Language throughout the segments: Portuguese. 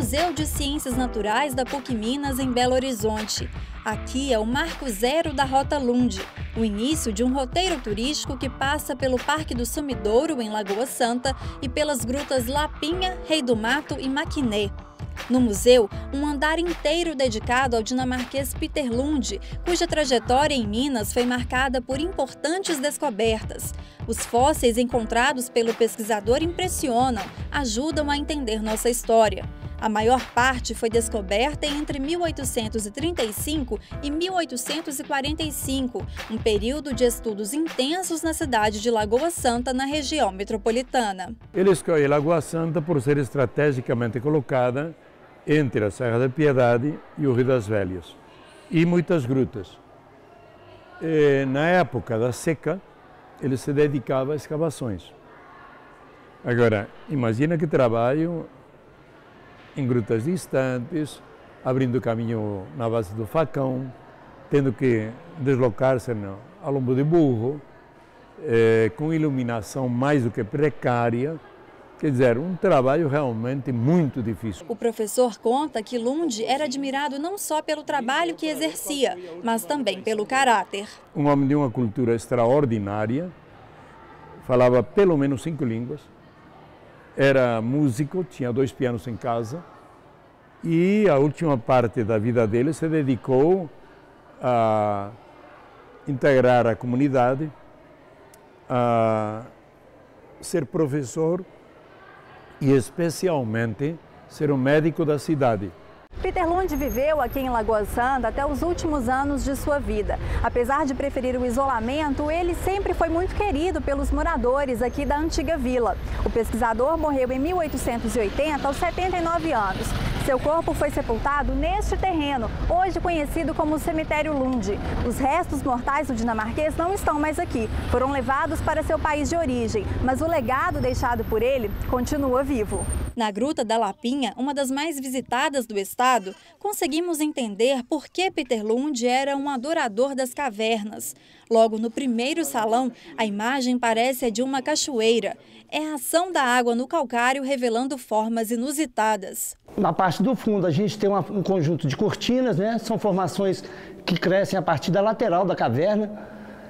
Museu de Ciências Naturais da PUC Minas, em Belo Horizonte. Aqui é o marco zero da Rota Lund, o início de um roteiro turístico que passa pelo Parque do Sumidouro, em Lagoa Santa, e pelas grutas Lapinha, Rei do Mato e Maquiné. No museu, um andar inteiro dedicado ao dinamarquês Peter Lund, cuja trajetória em Minas foi marcada por importantes descobertas. Os fósseis encontrados pelo pesquisador impressionam, ajudam a entender nossa história. A maior parte foi descoberta entre 1835 e 1845, um período de estudos intensos na cidade de Lagoa Santa, na região metropolitana. Ele escolhe Lagoa Santa por ser estrategicamente colocada entre a Serra da Piedade e o Rio das Velhas, e muitas grutas. Na época da seca, ele se dedicava a escavações. Agora, imagina que trabalho em grutas distantes, abrindo caminho na base do facão, tendo que deslocar-se a lombo de burro, com iluminação mais do que precária. Quer dizer, um trabalho realmente muito difícil. O professor conta que Lund era admirado não só pelo trabalho que exercia, mas também pelo caráter. Um homem de uma cultura extraordinária, falava pelo menos 5 línguas, era músico, tinha 2 pianos em casa, e a última parte da vida dele se dedicou a integrar a comunidade, a ser professor e especialmente ser o médico da cidade. Peter Lund viveu aqui em Lagoa Santa até os últimos anos de sua vida. Apesar de preferir o isolamento, ele sempre foi muito querido pelos moradores aqui da antiga vila. O pesquisador morreu em 1880, aos 79 anos. Seu corpo foi sepultado neste terreno, hoje conhecido como Cemitério Lund. Os restos mortais do dinamarquês não estão mais aqui, foram levados para seu país de origem, mas o legado deixado por ele continua vivo. Na Gruta da Lapinha, uma das mais visitadas do estado, conseguimos entender por que Peter Lund era um adorador das cavernas. Logo no primeiro salão, a imagem parece a de uma cachoeira. É a ação da água no calcário revelando formas inusitadas. Na parte do fundo a gente tem um conjunto de cortinas, né? São formações que crescem a partir da lateral da caverna.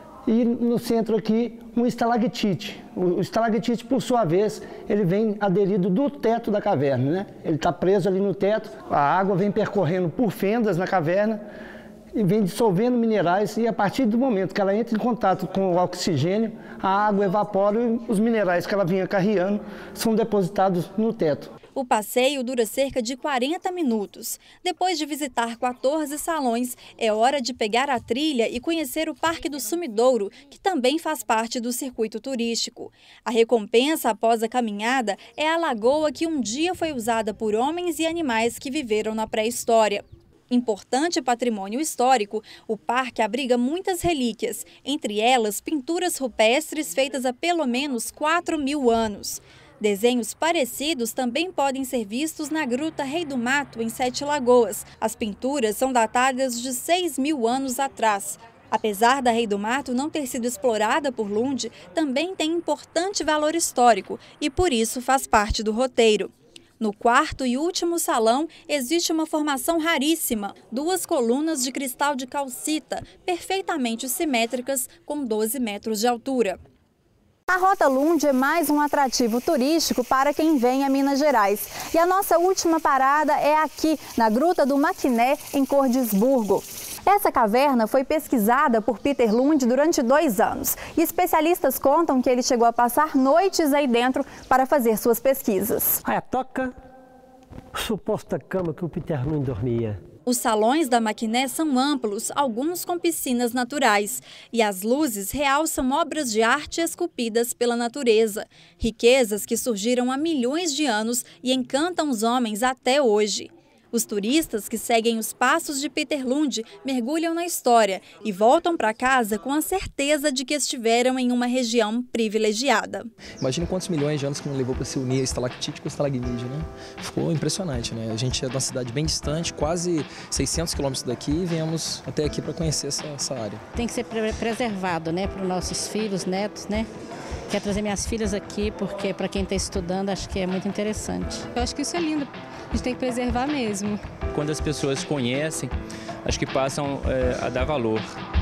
E no centro aqui, um estalactite. O estalactite, por sua vez, ele vem aderido do teto da caverna, né? Ele está preso ali no teto, a água vem percorrendo por fendas na caverna e vem dissolvendo minerais, e a partir do momento que ela entra em contato com o oxigênio, a água evapora e os minerais que ela vinha carreando são depositados no teto. O passeio dura cerca de 40 minutos. Depois de visitar 14 salões, é hora de pegar a trilha e conhecer o Parque do Sumidouro, que também faz parte do circuito turístico. A recompensa após a caminhada é a lagoa que um dia foi usada por homens e animais que viveram na pré-história. Importante patrimônio histórico, o parque abriga muitas relíquias, entre elas pinturas rupestres feitas há pelo menos 4.000 anos. Desenhos parecidos também podem ser vistos na Gruta Rei do Mato, em Sete Lagoas. As pinturas são datadas de 6.000 anos atrás. Apesar da Rei do Mato não ter sido explorada por Lund, também tem importante valor histórico e por isso faz parte do roteiro. No quarto e último salão existe uma formação raríssima, 2 colunas de cristal de calcita, perfeitamente simétricas, com 12 metros de altura. A Rota Lund é mais um atrativo turístico para quem vem a Minas Gerais. E a nossa última parada é aqui, na Gruta do Maquiné, em Cordisburgo. Essa caverna foi pesquisada por Peter Lund durante 2 anos. E especialistas contam que ele chegou a passar noites aí dentro para fazer suas pesquisas. Aí toca suposta cama que o Peter Lund dormia. Os salões da Maquiné são amplos, alguns com piscinas naturais. E as luzes realçam obras de arte esculpidas pela natureza. Riquezas que surgiram há milhões de anos e encantam os homens até hoje. Os turistas que seguem os passos de Peter Lund mergulham na história e voltam para casa com a certeza de que estiveram em uma região privilegiada. Imagine quantos milhões de anos que não levou para se unir a estalactite com a estalagmite, né? Ficou impressionante, né? A gente é de uma cidade bem distante, quase 600 quilômetros daqui, e viemos até aqui para conhecer essa área. Tem que ser preservado, né, para os nossos filhos, netos, né? Quero trazer minhas filhas aqui porque para quem está estudando acho que é muito interessante. Eu acho que isso é lindo. a gente tem que preservar mesmo. Quando as pessoas conhecem, acho que passam a dar valor